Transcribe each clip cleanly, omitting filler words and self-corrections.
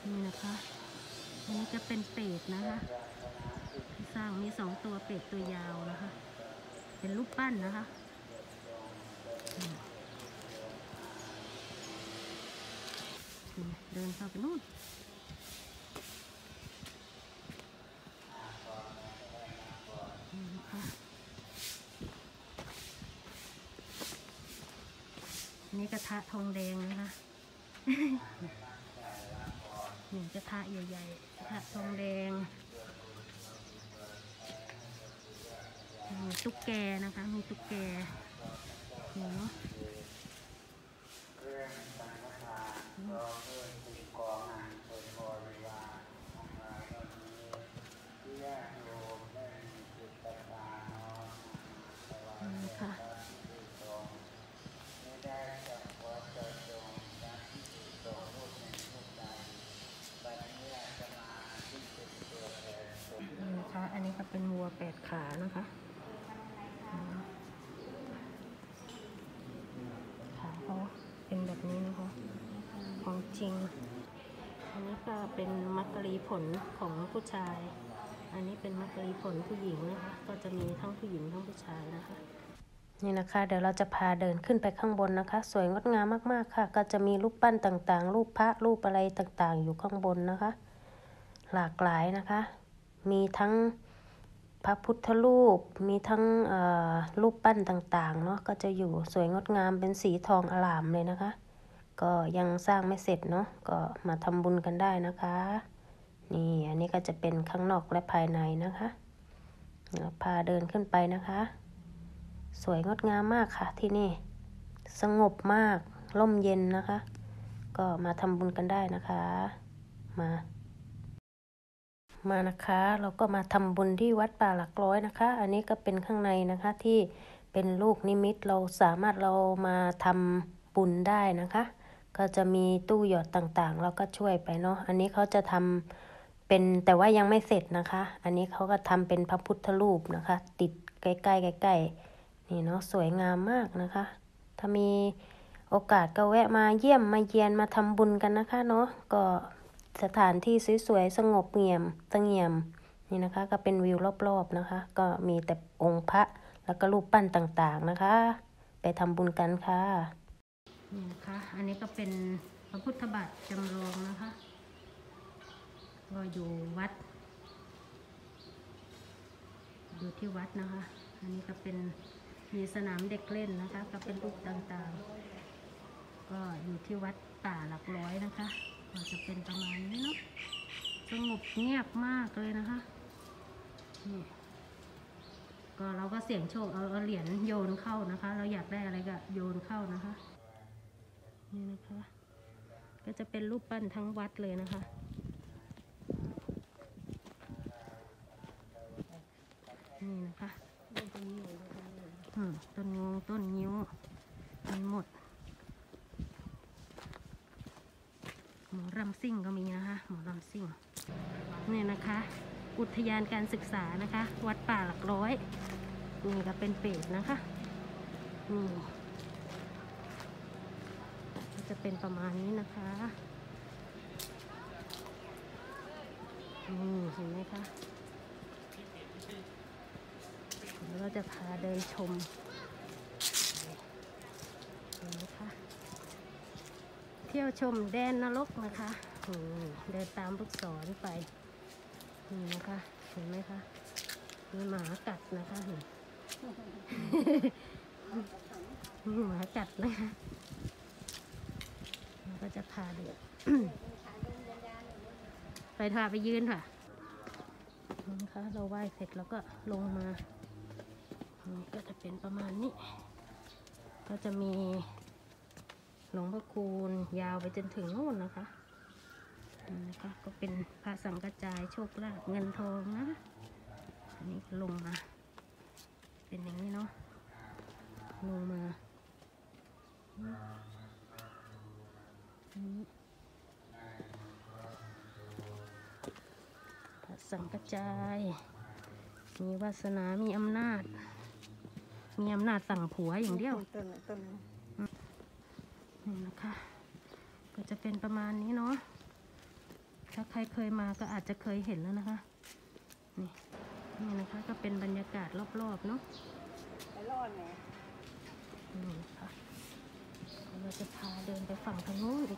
นี่นะคะอันนี้จะเป็นเป็ดนะคะที่สร้างมี2 ตัวเป็ดตัวยาวนะคะเป็นรูปปั้นนะคะเดินเข้าไปนู่นนี่กระทะทองแดงนะคะนี่กระทะใหญ่ๆกระทะทองแดงมีตุ๊กแกนะคะมีตุ๊กแกนี่เนาะค่ะนะคะอันนี้ก็เป็นวัว8 ขานะคะขาเขาเป็นแบบนี้นะคะของจริงอันนี้ก็เป็นมักกะลีผลของผู้ชายอันนี้เป็นมักกะลีผลผู้หญิงนะคะก็จะมีทั้งผู้หญิงทั้งผู้ชายนะคะนี่นะคะเดี๋ยวเราจะพาเดินขึ้นไปข้างบนนะคะสวยงดงามมากๆค่ะก็จะมีรูปปั้นต่างๆรูปพระรูปอะไรต่างๆอยู่ข้างบนนะคะหลากหลายนะคะมีทั้งพระพุทธรูปมีทั้งรูปปั้นต่างๆเนาะก็จะอยู่สวยงดงามเป็นสีทองอลามเลยนะคะก็ยังสร้างไม่เสร็จเนาะก็มาทำบุญกันได้นะคะนี่อันนี้ก็จะเป็นข้างนอกและภายในนะคะพาเดินขึ้นไปนะคะสวยงดงามมากค่ะที่นี่สงบมากร่มเย็นนะคะก็มาทำบุญกันได้นะคะมานะคะเราก็มาทำบุญที่วัดป่าหลักร้อยนะคะอันนี้ก็เป็นข้างในนะคะที่เป็นลูกนิมิตเราสามารถเรามาทำบุญได้นะคะก็จะมีตู้หยอดต่างๆเราก็ช่วยไปเนาะอันนี้เขาจะทำเป็นแต่ว่ายังไม่เสร็จนะคะอันนี้เขาก็ทำเป็นพระพุทธรูปนะคะติดใกล้ๆนี่เนาะสวยงามมากนะคะถ้ามีโอกาสก็แวะมาเยี่ยมมาเยียนมาทำบุญกันนะคะเนาะก็สถานที่สวยๆสงบเงียบนี่นะคะก็เป็นวิวรอบๆนะคะก็มีแต่องค์พระแล้วก็รูปปั้นต่างๆนะคะไปทำบุญกันค่ะนี่นะคะอันนี้ก็เป็นพระพุทธบาทจำลองนะคะก็อยู่วัดอยู่ที่วัดนะคะอันนี้ก็เป็นมีสนามเด็กเล่นนะคะก็เป็นรูปต่างๆก็อยู่ที่วัดป่าหลักร้อยนะคะก็จะเป็นประมาณนี้เนาะสงบเงียบมากเลยนะคะนี่ก็เราก็เสี่ยงโชคเอาเหรียญโยนเข้านะคะเราอยากได้อะไรก็โยนเข้านะคะนี่นะคะก็จะเป็นรูปปั้นทั้งวัดเลยนะคะนี่นะคะต้นงงต้นงิ้วมันหมดหมอรำซิ่งก็มีนะคะหมอรำซิ่งนี่นะคะอุทยานการศึกษานะคะวัดป่าหลักร้อยนี่ก็เป็นเป็ดนะคะนี่จะเป็นประมาณนี้นะคะเห็นไหมคะเราจะพาเดินชมเห็นไหมคะเที่ยวชมแดนนรกนะคะเดินตามลูกศรไปนี่นะคะเห็นไหมคะมีหมากัดนะคะมีหมากัดนะคะเราก็จะพาเดินไปยืนค่ะนะคะเราไหว้เสร็จแล้วก็ลงมาก็จะเป็นประมาณนี้ก็จะมีหลวงพ่อคูณยาวไปจนถึงโน่นนะคะก็เป็นพระสังฆจายโชคลาภเงินทองนะอันนี้ลงมาเป็นอย่างนี้เนาะลงมาพระสังฆจายมีวาสนามีอำนาจสั่งผัวอย่างเดียวนี่นะคะก็จะเป็นประมาณนี้เนาะถ้าใครเคยมาก็อาจจะเคยเห็นแล้วนะคะนี่นะคะก็เป็นบรรยากาศรอบๆเนาะไปรอดไหมนี่ค่ะเราจะพาเดินไปฝั่งทางนู้นอีก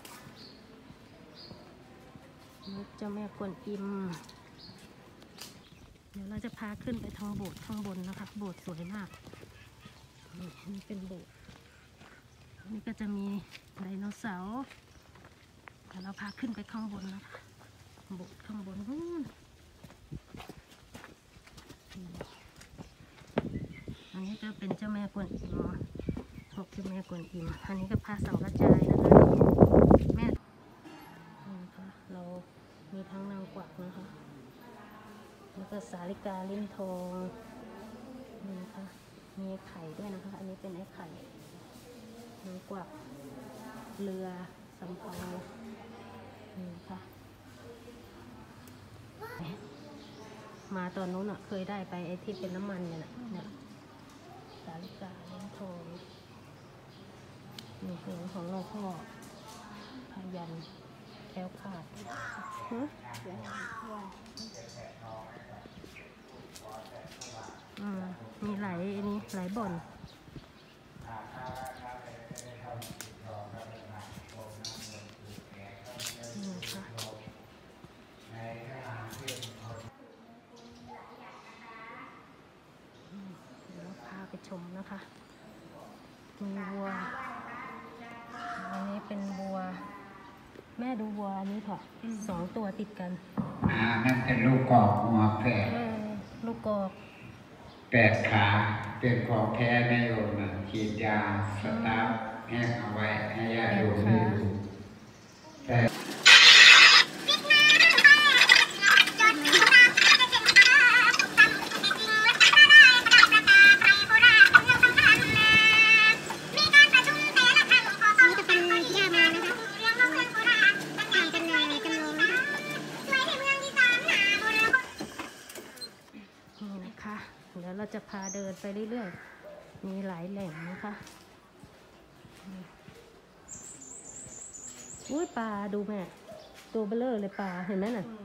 นี่เจ้าแม่กวนอิมเดี๋ยวเราจะพาขึ้นไปทางโบสถ์ข้างบนนะคะโบสถ์สวยมากนี่เป็นโบสถ์นี่ก็จะมีไดโนเสาร์เดี๋ยวเราพาขึ้นไปข้างบนนะคะโบสถ์ข้างบนนู้นอันนี้ก็เป็นเจ้าแม่กวนอิมพวกเจ้าแม่กวนอิมอันนี้ก็พระสังฆจายนะคะแม่นะคะเรามีทั้งนางกวักนะคะแล้วก็สาลิกาลิ้นทองนี่นะคะมีไข่ด้วยนะคะอันนี้เป็นไอ้ไข่นางกวักเรือสำเภานี่ค่ะมาตอนนู้นเคยได้ไปไอ้ที่เป็นน้ำมันเนี่ยสาลิกาลิ้นทองนี่เป็นของหลวงพ่อพยัญแคล้วคลาดมีหลายนี่หลายบ่อนนี่ค่ะเดี๋ยวพาไปชมนะคะมีวัวอันนี้เป็นวัวแม่ดูวัวอันนี้เถอะ2 ตัวติดกันนั่นเป็นลูกกอกหัวแฝดลูกกอก 8 ขาเป็นของแท้นโยมนะฉีดยาสตาร์ฟแห้งเอาไว้ให้ญาติโยมได้ดูแต่เดี๋ยวเราจะพาเดินไปเรื่อยๆมีหลายแหล่งนะคะอุ้ยปลาดูแม่ตัวเบลอเลยปลาเห็นไหมน่ะ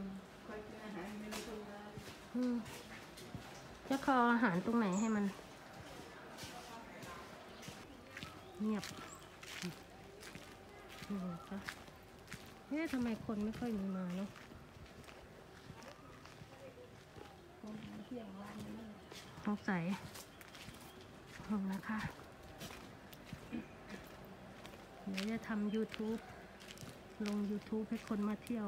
จะคออาหารตรงไหนให้มันเงียบนี่ค่ะทำไมคนไม่ค่อยมีมาเนาะสงสัยนะคะเดี๋ยวจะทำ YouTube ลง YouTube ให้คนมาเที่ยว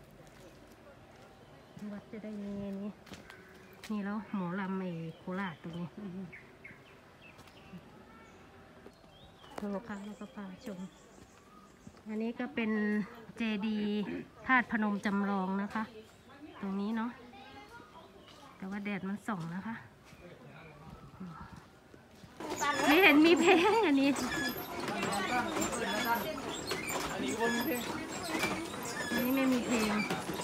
วัดจะได้มีนี่แล้วหมอลำโคราชตรงนี้ลูกค้าแล้วก็พาชมอันนี้ก็เป็นเจดีย์ธาตุพนมจำลองนะคะตรงนี้เนาะแต่ว่าแดดมันส่องนะคะไม่เห็นมีเพลงอันนี้ไม่มีเพลง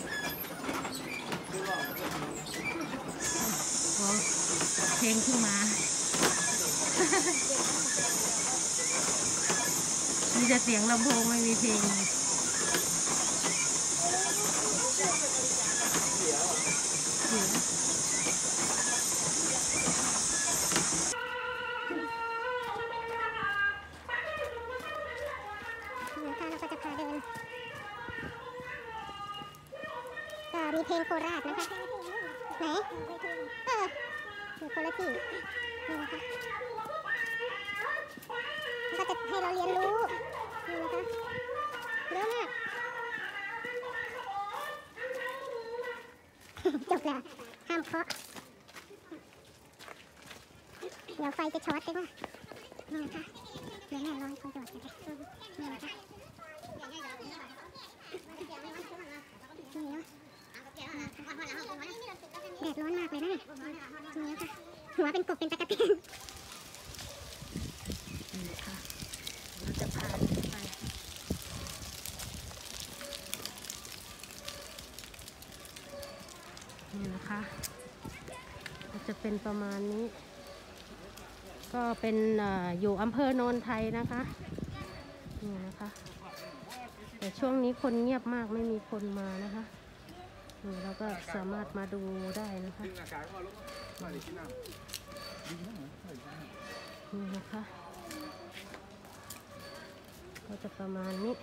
เพลงขึ้นมามีแต่เสียงลำโพงไม่มีเพลงมีเพลงโคราชนะคะไหนอยู่คนละที่นี่นะคะก็จะให้เราเรียนรู้นี่นะคะเยอะมากจบแล้วห้ามเคาะเดี๋ยวไฟจะช็อตได้ป่ะนี่นะคะเดี๋ยวแม่ร้อยเขาจอดกันนี่นะคะนี่เนาะแดดร้อนมากเลยนะนี่ค่ะหัวเป็นกบเป็นตะกั่วนี่ค่ะเราจะพาไปนี่นะคะจะเป็นประมาณนี้ก็เป็นอยู่อำเภอโนนไทยนะคะนี่นะคะแต่ช่วงนี้คนเงียบมากไม่มีคนมานะคะเราก็สามารถมาดูได้นะคะนี่นะคะก็จะประมาณนี้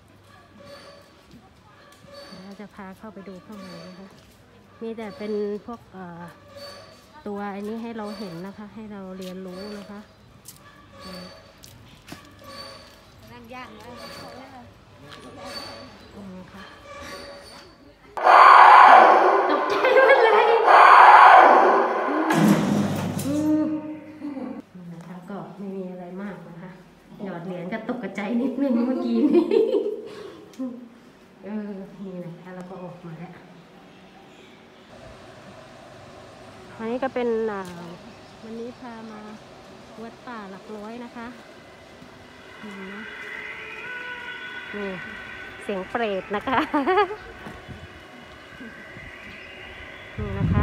เราจะพาเข้าไปดูข้างในนะคะมีแต่เป็นพวกตัวอันนี้ให้เราเห็นนะคะให้เราเรียนรู้นะคะนั่งยากนะค่ะตกใจหมดเลยนะคะก็ไม่มีอะไรมากนะคะหยอดเหรียญก็ตกใจนิดนึงเมื่อกี้นี้นี่นะคะเราก็ออกมาแล้วอันนี้ก็เป็นวันนี้พามาวัดป่าหลักร้อยนะคะนี่เสียงเปรตนะคะนี่นะคะ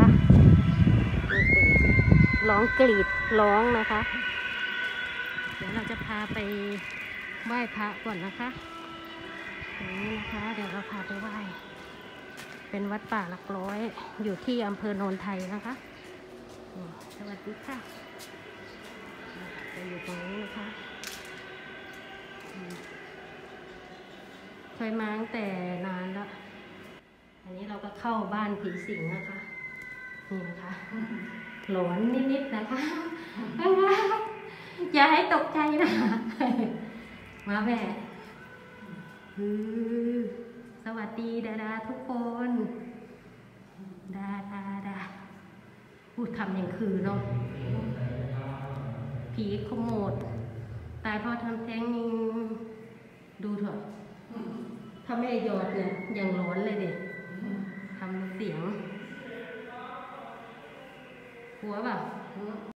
ร้องกรีดร้องนะคะเดี๋ยวเราจะพาไปไหว้พระก่อนนะคะนี่นะคะเดี๋ยวเราพาไปไหว้เป็นวัดป่าหลักร้อยอยู่ที่อำเภอโนนไทยนะคะสวัสดีค่ะจะอยู่ตรงนี้นะคะเคยมาตั้งแต่นานแล้วอันนี้เราก็เข้าบ้านผีสิงนะคะนี่นะคะหลอนนิดๆนะคะอย่าให้ตกใจนะมาแม่สวัสดีดาทุกคนดาพูดทำอย่างคือเนาะผีขโมดตายเพราะทำแท้งนี่ดูเถอะถ้าไม่หยอดเนี่ยอย่างร้อนเลยเด็กทำเสียงหัวแบบ